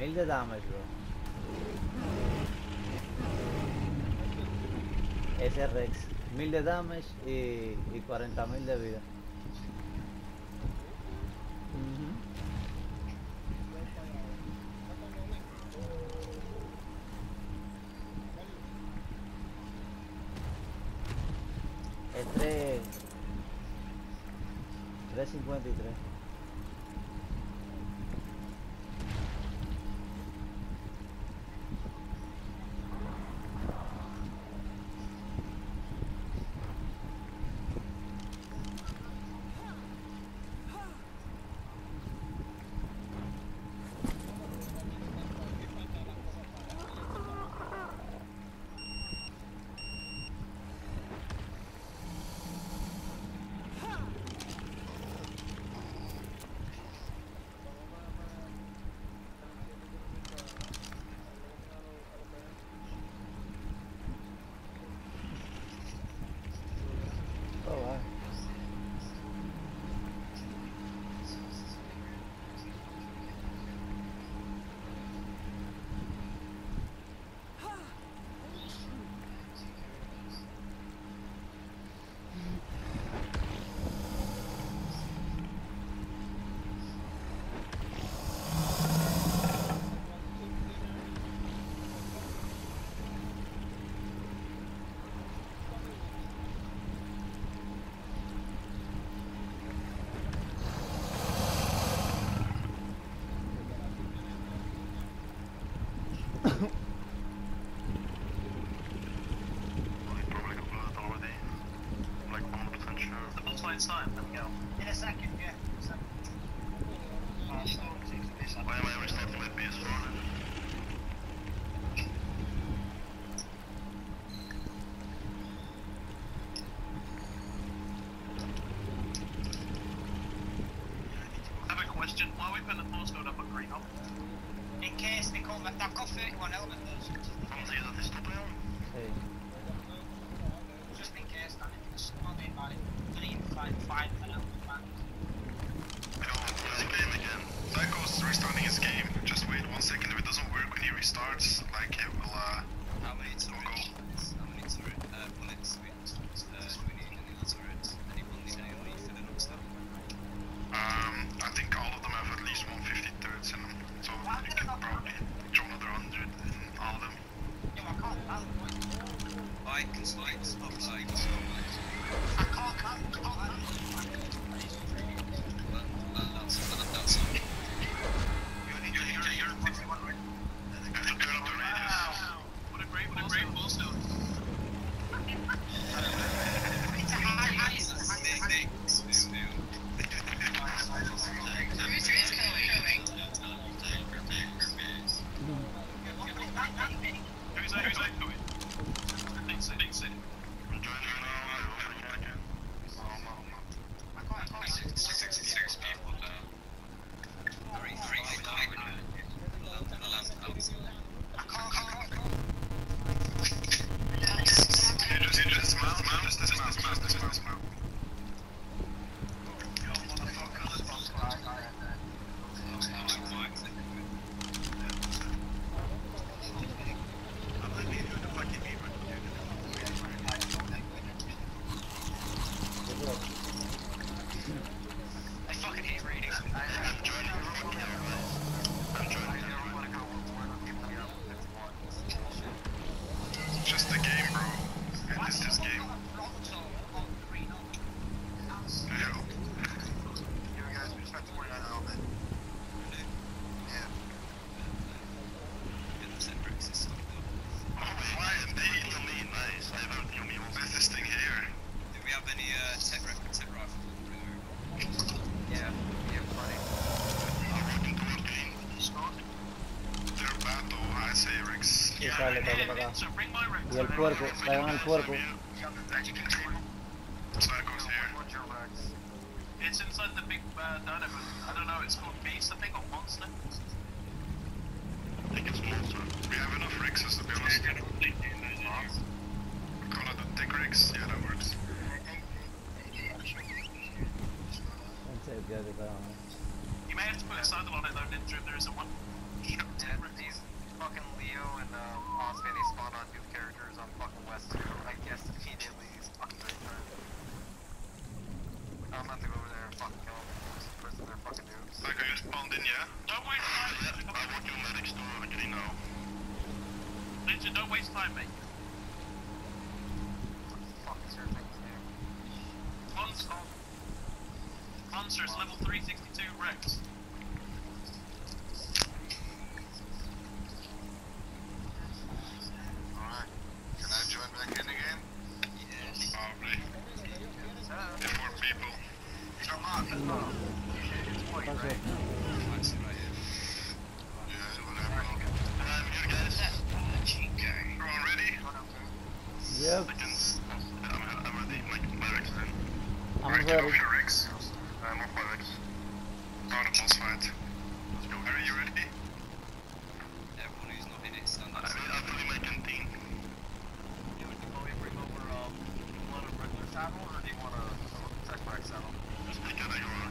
1000 de damage, bro. Ese Rex. 1000 de damage y 40.000 de vida. Ujú. Es 353. Oh, wow. Probably got blood already. I'm like 100% sure. The boss light's time, let me go. In a second, yeah. Why am I restarting my PS4 then? I have a question. Why are we putting the force code up at green up? In case they come back, they've got 31 elements. Vamos a ir a esto, pero... Sí. Just in case, Dan, if it's not in by 3, 5 elements back. Yo, play the game again. Psycho's restarting his game. Just wait 1 second. If it doesn't work when he restarts, like it will, How many turrets? go. How many bullets do we need in the turrets? Anyone need any money for the next step? I think all of them have at least 150 turrets in them. So you can probably draw another 100 in all of them. Yo, I can't land, boy. I can stop like I can't land. that's You're 51, right? You have to turn up the radius. What a great ball still. It's a high ice. Who's that going? Big city. I'm joining now. I can't. 66 people down. Three You just dismount. I fucking hate raiding. I'm joining. It's just a game, bro. It's just game. Yeah. You guys, we just have to worry on it a little bit. Yeah. Oh, fly indeed. Nice. I have you mean, what is this thing here? Do we have any tech rifles? Yeah, plenty. I'm working toward green. They're bad though, I say, Rex. Y sale todo para acá. So bring my Rex. Y el puerco, traigan al puerco. Psycho's here. It's inside the big dino, I don't know, it's called Beast, I think, or Monster. I think it's Monster. We have enough Rexes to be honest. Call it a Dick Rex? Yeah, that works. Entonces, ya te pegamos. You may have to put a saddle on it though, Ninja, if there isn't one. Yeah, these fucking Leo and Osman, they spawn on new characters on fucking West 2. I guess immediately it's fucking great time. I'm about to go over there and fucking kill them. First of their fucking noobs. Like, are you spawned in, yeah? Don't waste time. Yeah, I want you medics to already know. Ninja, don't waste time, mate. What the fuck is your thing's name? Monsters, level 362 Rex. Alright. Can I join back in again? Yes. Probably. There more people. Come on, let's go. It's point, Okay. right? Flex it right here. Yeah, whatever. I'm here, guys. Everyone ready? Yep. I'm ready. My Rex is in. I'm Alright, get ready. off your Rex. I'm off my Rex. Start a boss fight. Let's go. Are you ready? Everyone who's not in it, stand up. I'll fill in my canteen. Do you want me to bring over, you want a regular saddle, or do you want a tech rack saddle? Just pick a regular.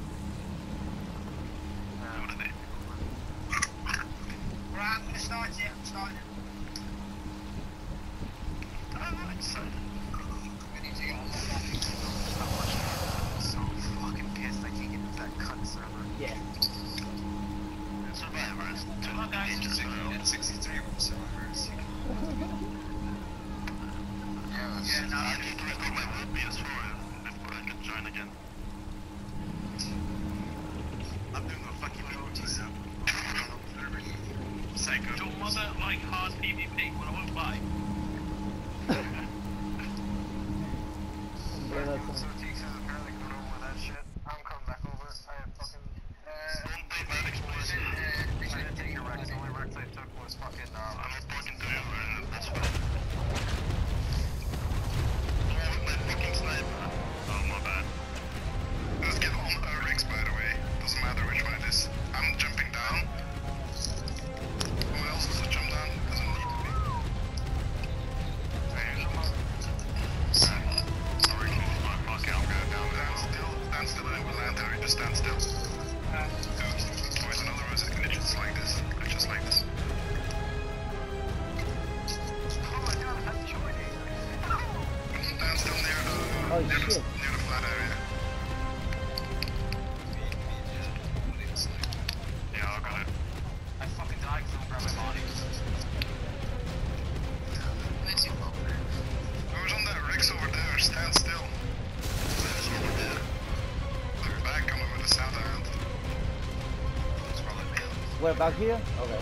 What are they? Right, I'm starting it. I'm starting it. I'm excited. We need to get on so fucking pissed I can't get into that cunt server. Yeah. Survivors. Come on, guys. At 63 survivors. Yeah, no, I need to record my whole PS4 before I can join again. I'm doing a fucking notice. Psycho. Your mother like hard PvP when I won't buy. Yeah, that's So Teeks is apparently coming over with that shit. I'm coming back over. I have fucking... Don't take medics, please. I didn't take your Rex. The only Rex I took was fucking, I'm not talking to you, and that's fine. Oh, my fucking sniper. Oh, my bad. Let's get on our Rex, by the way. Doesn't matter which one it is. I'm jumping down. Who else has to jump down? Doesn't need to be. Sorry, okay, I'll go down. Stand still, and we'll land there. Just stand still. Always another road, just like this. Just like this. Oh my god, I'm joining. Stand still Oh, near shit. the flat area. Yeah, I'll go ahead. I fucking died because I grabbed my body. Who's on that Rex over there? Stand still. There's over there. Look back, I'm over the south island. It's probably me. We're back here? Okay.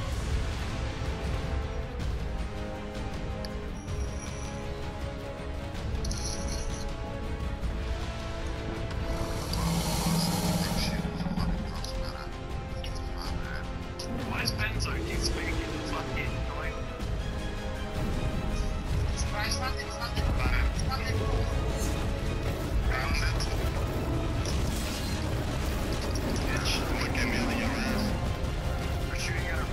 Why is Benzo keep speaking fucking annoying? Right, it's nothing, it's nothing. It's nothing. Found it. Bitch, look at me on your ass. They're shooting at our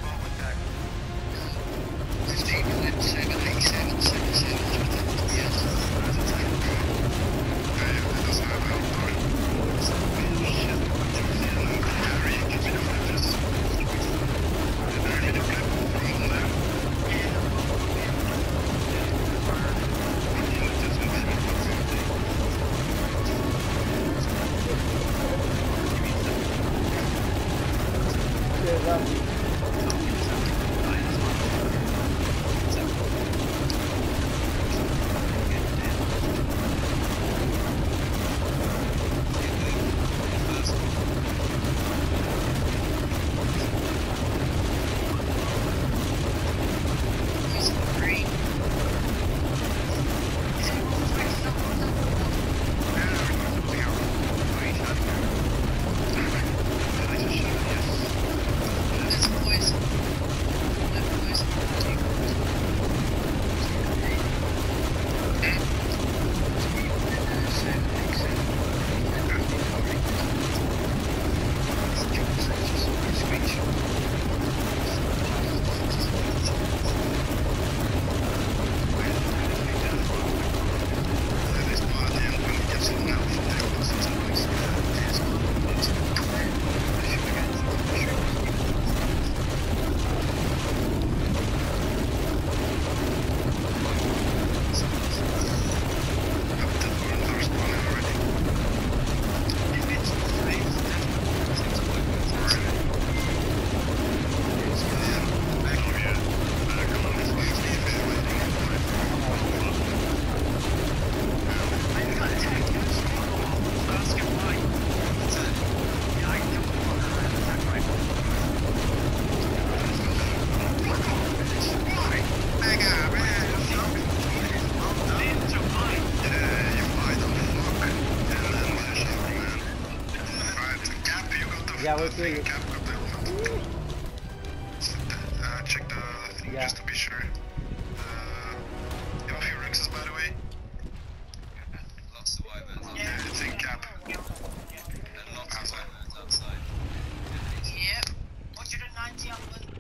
Yeah, we'll kill you. Cap got the element. Check the thing Yeah. just to be sure. You have a few rexes by the way? Lots of wyverns on Yeah, it's in cap. and lots of wyverns outside. Yep. 190 on the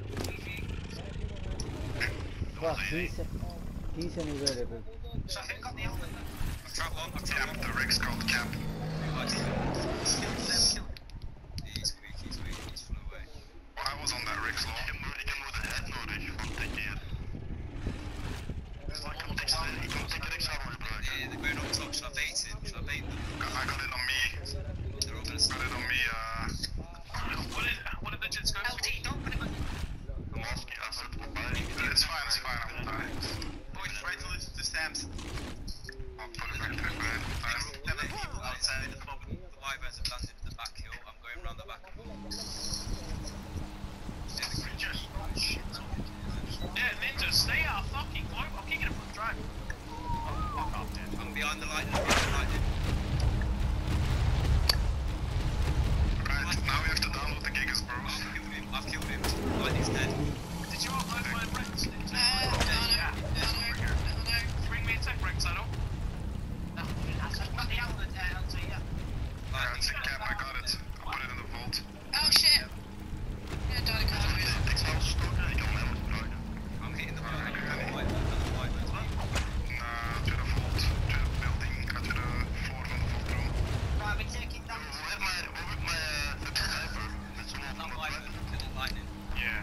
Fuck, 15 niveles, bro. So who got the element? I've trapped one, I've Cap, trapped one. the rex called cap. He's weak, he's full away. I was on that rex law. Ik moet het head nodig, want ik hier. Ik kan take rex armor gebruiken. Yeah, they're going up top, shall I bait him? Shall I bait them? I got it on me. They're all gonna Got start. it on me, What did the jets go? LT, don't put it back. I'm asking, I said goodbye. It's fine, I will die. Boys, right to listen to Sam's. I'll put it back in man. Seven people outside at the moment. The wyverns have landed at the back hill. I'm going round the back. Yeah, Ninja, stay out fucking globe. I'm kicking it from the drive. Oh, fuck off, dude. I'm behind the lightning, behind the lightning. Right, now we have to download the gigas, bro. I've killed him. Lightning's dead. Did you upload my Rex? No. Bring me a tech Rex, I don't. No, I've got the element, LT, yeah. Yeah, it's in cap, I got it. I'll put it in the vault. Oh shit. Yeah, died a couple of years. I'm hitting the wyvern. The wyverns. To the vault, to the building, to the floor van de vaultroom. Right, we're taking down. Not wyvern, killing lightning. Yeah.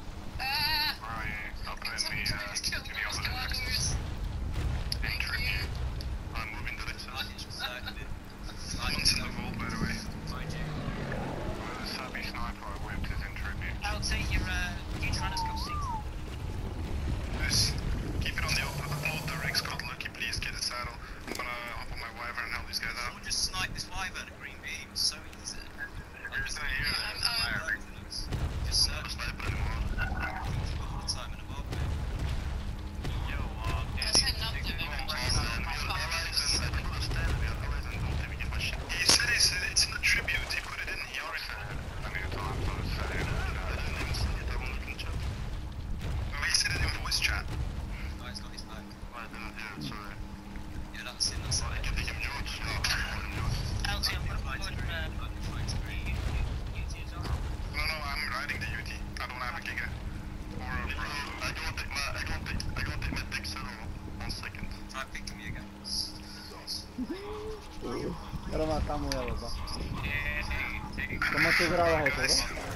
I'll put it in the other axis. Thank you. I'm moving to this side. Lightning's circling. One's in the vault, by the way. Mind you. Well, the Sabi sniper I whipped is in tribute. LT, you're trying to score 6. Yes. Keep it on the upload the Rex called Lucky, please get a saddle. I'm gonna hop on my wyvern and help these guys out. We'll just snipe this wyvern at green beam. So easy. Here's the here. Just search Sniper anymore. all the time in above. Yo, Let's head up to He said it's in the tribute, he put it in, he already said it. I need to talk to him, I didn't even see it, I won't look in chat. No, he said it in voice chat. Oh, he's got his back. I didn't hear it, sorry. Yeah, that's it, that's it. I give him mute. No, I'm mute. LT, I'm gonna put No, I'm riding the UT. I don't have a giga. Or a bro. I don't take my dick settle. 1 second. Try picking me again. Pero matamos ya, papá. ¿Cómo tú grabas eso, bro?